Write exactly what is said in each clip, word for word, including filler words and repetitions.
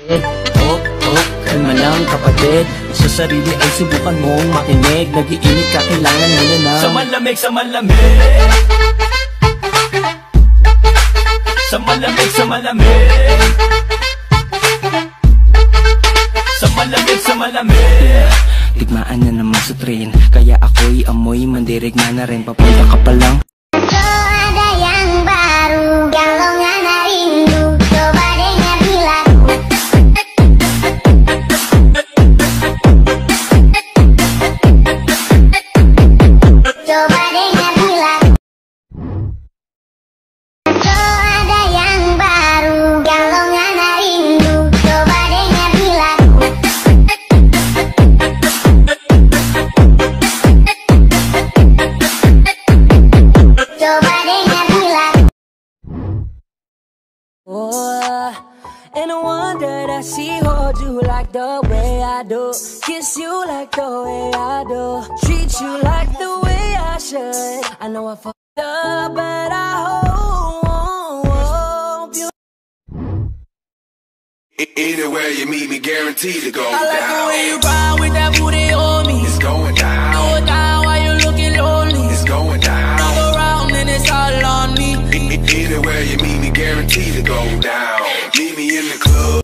Oh, oh, kalma lang kapatid. Sa sarili ay subukan mong makinig. Nag-iinit ka, kailangan mo na na. Sa malamig, sa malamig. Sa malamig, sa malamig. Sa malamig, sa malamig. Tigmaan na naman sa train, kaya ako'y amoy mandirigma na rin. Papunta ka pa lang. So ada yang baru, yang lo ngana rindu. Coba dengar lagu. Coba dengar lagu. So ada yang baru, yang lo ngana rindu. Coba dengar lagu. Coba dengar lagu. Oh, and I wonder that she hold you like the way I do, kiss you like the way I do, treat you like the way I should. I know I fucked up, but I hope you. Either way you meet me, guaranteed to go down. I like the way you ride with that booty on me. It's going down. Go down while you looking lonely. It's going down. Knock around and it's all on me. Either way you meet me, guaranteed to go down. Meet me in the club.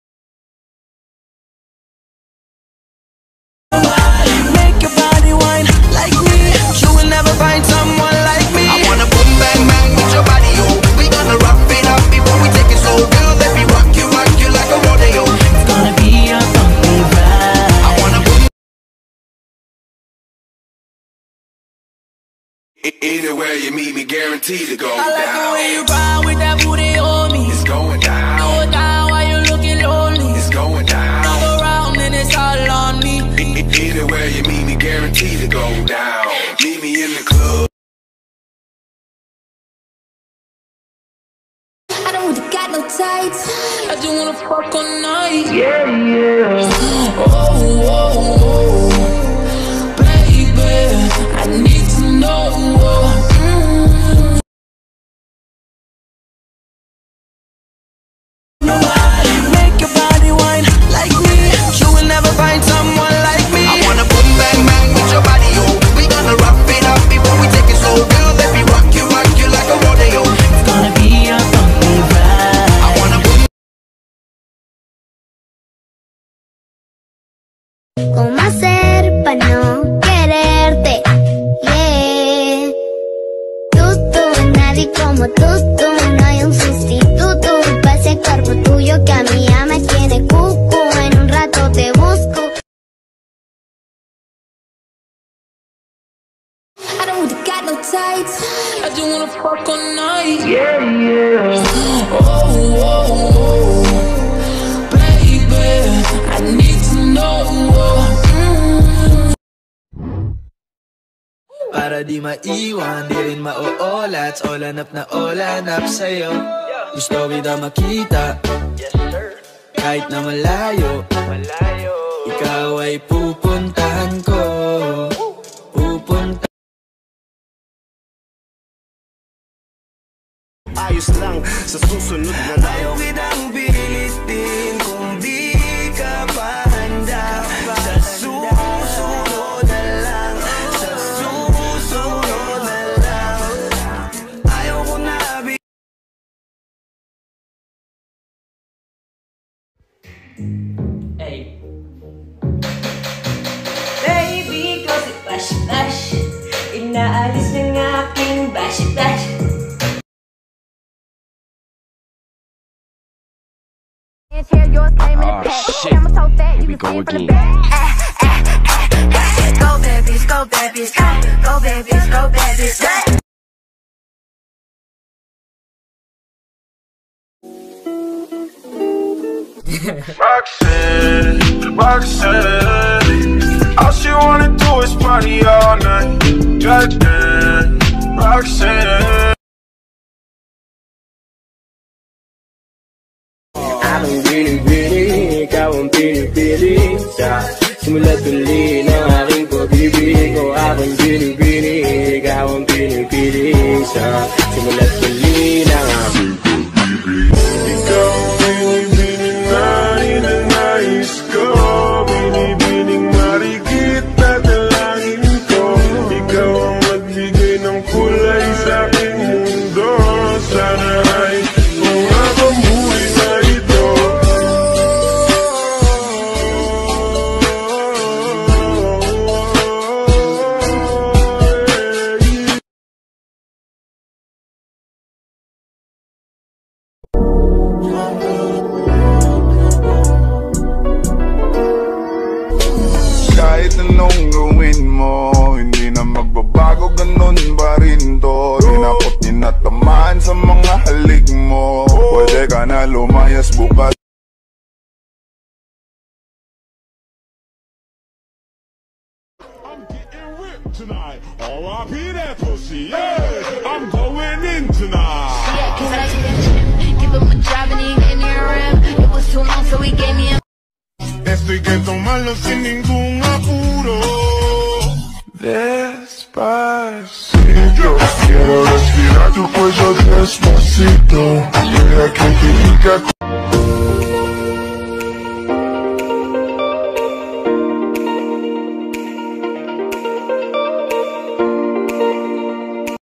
Make your body wine like me. You will never find someone like me. I wanna boom bang bang with your body, yo. We gonna rock it up before we take it slow. Girl, let me rock you, rock you like a rodeo. It's gonna be a funky ride. I wanna boom. Either way you meet me, guaranteed to go I like the down. way you ride with that booty on me. It's going down. Go down while you looking lonely. It's going down. Knock around and it's all on me. Either way you meet me, guaranteed to go down. Meet me in the club. I don't really got no tights. I just wanna fuck all night. Yeah, yeah. Oh, oh, oh. Baby, I need to know. Mm. Nobody make your body wine like me. You will never find someone like me. I wanna boom bang bang with your body, yo. We gonna rock it up before we take it slow. Girl, let me rock you, rock you like a rodeo. It's gonna be a funky ride. I wanna boom. ¿Cómo hacer para no quererte? Yeah. Tú, tú, nadie como tú, tú. No hay un sustituto para ese cuerpo tuyo que a mí ya me tiene cucu. En un rato te busco. I don't really got no tights. I just wanna fuck all night. Yeah, yeah. Oh, oh, oh. Baby, I need to know. Mm. Para di maiwan, di rin mauulat. Olanap na olanap sa'yo. Gusto kita makita, kahit na malayo. Ikaw ay pupuntahan ko. Pupunta. Ayos lang sa susunod na lang. Ayaw kitang pilitin kung di ka pa handa. Sa susunod na lang, sa susunod na lang. Ayaw ko na bi- Hey. Baby, cause it bash bash. Inaalis ng aking bash bash. Oh shit, here we go again. Go babies, go babies, go babies, go babies. Roxanne, Roxanne, all she wanna do is party all night. Goddamn, Roxanne. Akong binibini, ikaw ang pinipili sa simula't uli ng aking pag-ibig. O akong binibini, ikaw ang pinipili sa simula't uli ng aking pag-ibig. Ikaw ang binibini na ganun ba rin to? Di na ko tinatamaan sa mga halik mo. Pwede ka na lumayas bukas. I'm getting ripped tonight. R I P that pussy, yeah. I'm going in tonight. Yeah, cause I didn't give him a job and he gave me a rim. It was too long, so he gave me a. Esto hay que tomarlo sin ningún apuro. Despacito, quiero respirar tu cuello despacito. Deja que te diga.